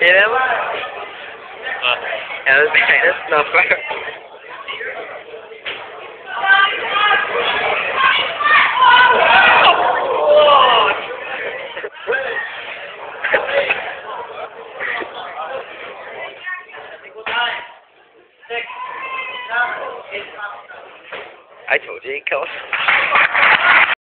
You know? Yeah, that's behind us. No, I told you he'd kill us.